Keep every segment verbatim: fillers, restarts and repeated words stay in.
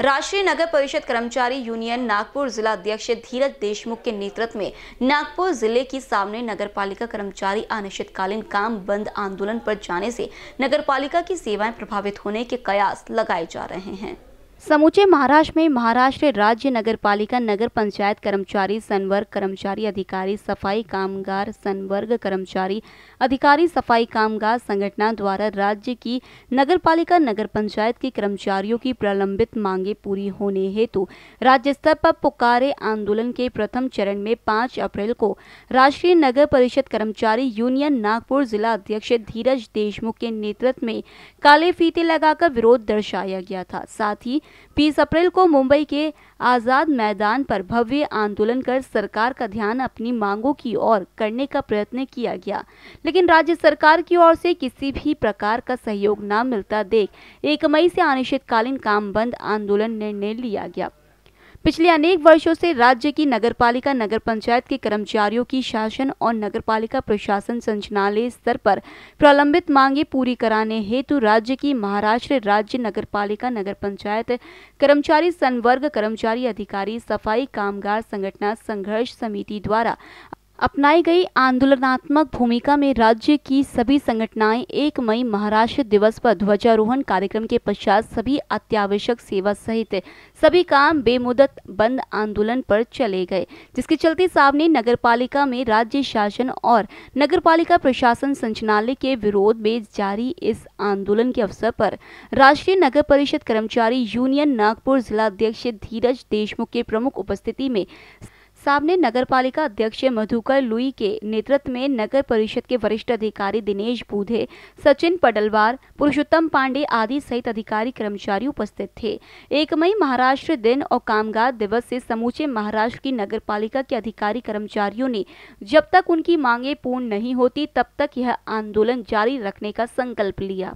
राष्ट्रीय नगर परिषद कर्मचारी यूनियन नागपुर जिला अध्यक्ष धीरज देशमुख के नेतृत्व में नागपुर जिले की सामने नगरपालिका कर्मचारी अनिश्चितकालीन काम बंद आंदोलन पर जाने से नगरपालिका की सेवाएं प्रभावित होने के कयास लगाए जा रहे हैं। समूचे महाराष्ट्र में महाराष्ट्र राज्य नगरपालिका नगर पंचायत कर्मचारी संवर्ग कर्मचारी अधिकारी सफाई कामगार संवर्ग कर्मचारी अधिकारी सफाई कामगार संगठन द्वारा राज्य की नगरपालिका नगर पंचायत के कर्मचारियों की प्रलंबित मांगे पूरी होने हेतु राज्य स्तर पर पुकारे आंदोलन के प्रथम चरण में पाँच अप्रैल को राष्ट्रीय नगर परिषद कर्मचारी यूनियन नागपुर जिला अध्यक्ष धीरज देशमुख के नेतृत्व में काले फीते लगाकर विरोध दर्शाया गया था। साथ ही बीस अप्रैल को मुंबई के आजाद मैदान पर भव्य आंदोलन कर सरकार का ध्यान अपनी मांगों की ओर करने का प्रयत्न किया गया, लेकिन राज्य सरकार की ओर से किसी भी प्रकार का सहयोग न मिलता देख एक मई से अनिश्चितकालीन काम बंद आंदोलन निर्णय लिया गया। पिछले अनेक वर्षों से राज्य की नगरपालिका नगर पंचायत के कर्मचारियों की शासन और नगरपालिका प्रशासन संचालनालय स्तर पर प्रलंबित मांगे पूरी कराने हेतु राज्य की महाराष्ट्र राज्य नगरपालिका नगर पंचायत कर्मचारी संवर्ग कर्मचारी अधिकारी सफाई कामगार संगठन संघर्ष समिति द्वारा अपनाई गई आंदोलनात्मक भूमिका में राज्य की सभी संगठनाएं एक मई महाराष्ट्र दिवस पर ध्वजारोहण कार्यक्रम के पश्चात सभी अत्यावश्यक सेवा सहित सभी काम बेमुदत बंद आंदोलन पर चले गए, जिसके चलते सामने नगरपालिका में राज्य शासन और नगरपालिका प्रशासन संचालनालय के विरोध में जारी इस आंदोलन के अवसर पर राष्ट्रीय नगर परिषद कर्मचारी यूनियन नागपुर जिला अध्यक्ष धीरज देशमुख के प्रमुख उपस्थिति में सामने नगरपालिका अध्यक्ष मधुकर लुई के नेतृत्व में नगर परिषद के वरिष्ठ अधिकारी दिनेश बूधे, सचिन पडलवार, पुरुषोत्तम पांडे आदि सहित अधिकारी कर्मचारी उपस्थित थे। एक मई महाराष्ट्र दिन और कामगार दिवस से समूचे महाराष्ट्र की नगरपालिका के अधिकारी कर्मचारियों ने जब तक उनकी मांगे पूर्ण नहीं होती तब तक यह आंदोलन जारी रखने का संकल्प लिया।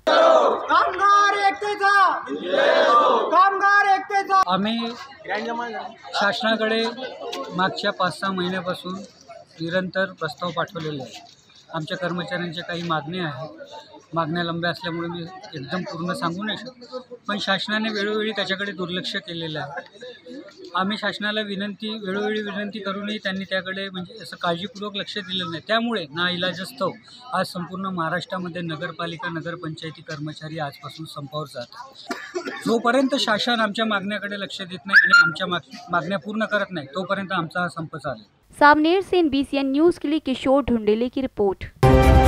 आम्ही शासनाकडे मागच्या पाच सहा महिन्यापासून निरंतर प्रस्ताव पाठवलेले आहे। आमच्या कर्मचाऱ्यांच्या काही मागण्या आहेत। मागण्या लंब्या असल्यामुळे मी एकदम पूर्ण सांगू नाही शकत, पण शासनाने वेळोवेळी त्याच्याकडे दुर्लक्ष केलेलं आहे। आम्ही शासनाला विनंती वेळोवेळी विनंती करूनही त्यांनी त्याकडे म्हणजे असं काळजीपूर्वक लक्ष दिलेलं नाही। त्यामुळे नाइलाजास्तव आज संपूर्ण महाराष्ट्रामध्ये नगरपालिका नगरपंचायती कर्मचारी आजपासून संपावर जातात। जोपर्यंत शासन आमच्या मागण्याकडे लक्ष देत नाही आणि आमच्या मागण्या पूर्ण करत नाही तोपर्यंत आमचा हा संप चालेल। सामनेर से एनबीसी न्यूज़ के लिए किशोर ढूंढेले की रिपोर्ट।